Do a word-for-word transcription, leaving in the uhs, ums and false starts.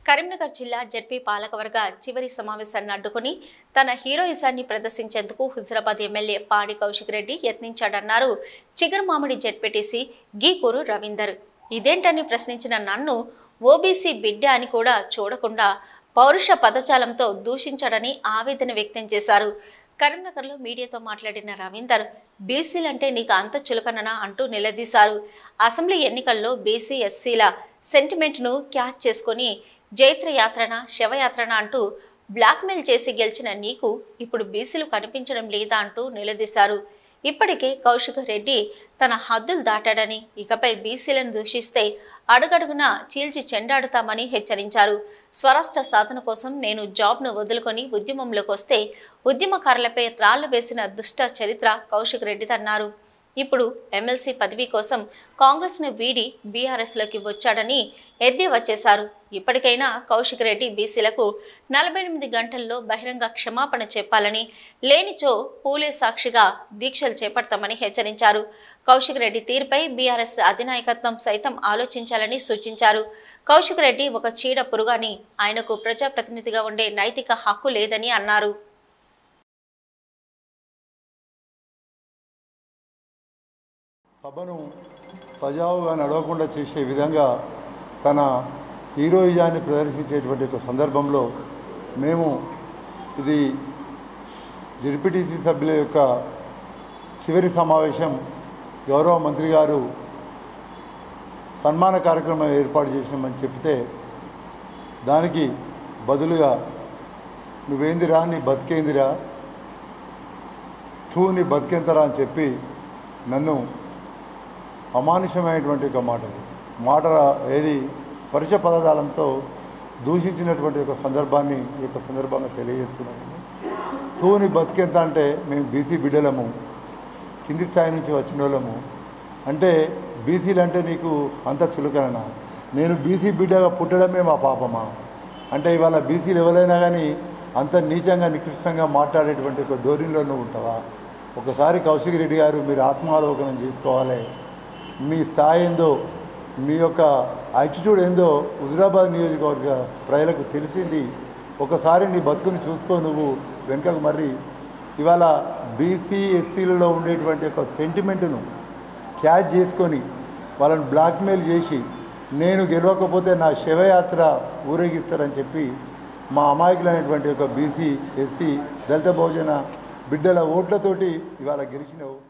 కరీంనగర్ జిల్లా జెడ్పీ పాలకవర్గ చివరి సమావేశాన్ని అడ్డుకుని తన హీరోయిజాన్ని ప్రదర్శించేందుకు హుజరాబాద్ ఎమ్మెల్యే పాడి కౌశిక్ రెడ్డి యత్నించాడన్నారు చిగురుమామిడి జెడ్పీటీసీ గీకూరు రవీందర్. ఇదేంటని ప్రశ్నించిన నన్ను ఓబీసీ బిడ్డ అని కూడా చూడకుండా పౌరుష పదజాలంతో దూషించాడని ఆవేదన వ్యక్తం చేశారు. కరీంనగర్లో మీడియాతో మాట్లాడిన రవీందర్ బీసీలంటే నీకు అంత చులకననా అంటూ నిలదీశారు. అసెంబ్లీ ఎన్నికల్లో బీసీ ఎస్సీల సెంటిమెంట్ను క్యాచ్ చేసుకుని జైత్ర యాత్రన శవయాత్రన అంటూ బ్లాక్మెయిల్ చేసి గెలిచిన నీకు ఇప్పుడు బీసీలు కనిపించడం లేదా అంటూ నిలదీశారు. ఇప్పటికే కౌశిక్ రెడ్డి తన హద్దులు దాటాడని, ఇకపై బీసీలను దూషిస్తే అడుగడుగున చీల్చి చెండాడుతామని హెచ్చరించారు. స్వరాష్ట్ర సాధన కోసం నేను జాబ్ను వదులుకొని ఉద్యమంలోకి వస్తే ఉద్యమకారులపై రాళ్లు వేసిన దుష్ట చరిత్ర కౌశిక్ రెడ్డిదన్నారు. ఇప్పుడు ఎమ్మెల్సీ పదవి కోసం కాంగ్రెస్ను వీడి బీఆర్ఎస్లోకి వచ్చాడని ఎద్దేవా చేశారు. ఇప్పటికైనా కౌశిక్ రెడ్డి బీసీలకు నలభై ఎనిమిది గంటల్లో బహిరంగ క్షమాపణ చెప్పాలని, లేనిచో పూలే సాక్షిగా దీక్షలు చేపడతామని హెచ్చరించారు. కౌశిక్ రెడ్డి తీరుపై బీఆర్ఎస్ అధినాయకత్వం సైతం ఆలోచించాలని సూచించారు. కౌశిక్ రెడ్డి ఒక చీడ పురుగని, ఆయనకు ప్రజాప్రతినిధిగా ఉండే నైతిక హక్కు లేదని అన్నారు. సభను సజావుగా నడవకుండా చేసే విధంగా తన హీరోయిజాన్ని ప్రదర్శించేటువంటి ఒక సందర్భంలో మేము ఇది జెడ్పీటీసీ సభ్యుల యొక్క చివరి సమావేశం, గౌరవ మంత్రి గారు సన్మాన కార్యక్రమం ఏర్పాటు చేసినామని చెప్తే దానికి బదులుగా నువ్వేందిరా, నీ బతికేందిరా, తూ నీ బతికేంతరా అని చెప్పి నన్ను అమానుషమైనటువంటి ఒక మాటలు మాట ఏది పరుష పదజాలంతో దూషించినటువంటి ఒక సందర్భాన్ని ఈ యొక్క సందర్భంగా తెలియజేస్తున్నాను. తూని బతికెంత అంటే మేము బీసీ బిడ్డలము, కింది స్థాయి నుంచి వచ్చిన వాళ్ళము, అంటే బీసీలు అంటే నీకు అంత చులకననా, నేను బీసీ బిడ్డగా పుట్టడమే మా పాపమా అంటే ఇవాళ బీసీలు ఎవరైనా కానీ అంత నీచంగా నికృష్టంగా మాట్లాడేటువంటి ఒక ధోరణిలో నువ్వు ఉంటావా? ఒకసారి కౌశిక్ రెడ్డి గారు మీరు ఆత్మావలోకనం చేసుకోవాలి. మీ స్థాయి ఏందో, మీ యొక్క యాటిట్యూడ్ ఏందో హుజరాబాద్ నియోజకవర్గ ప్రజలకు తెలిసింది. ఒకసారి నీ బతుకుని చూసుకో. నువ్వు వెనుకకు మర్రి ఇవాళ బీసీ ఎస్సీలలో ఉండేటువంటి ఒక సెంటిమెంటును క్యాచ్ చేసుకొని వాళ్ళని బ్లాక్మెయిల్ చేసి నేను గెలవకపోతే నా శవయాత్ర ఊరేగిస్తారని చెప్పి మా అమాయకులైనటువంటి ఒక బీసీ ఎస్సీ దళిత బహుజన బిడ్డల ఓట్లతోటి ఇవాళ గెలిచినావు.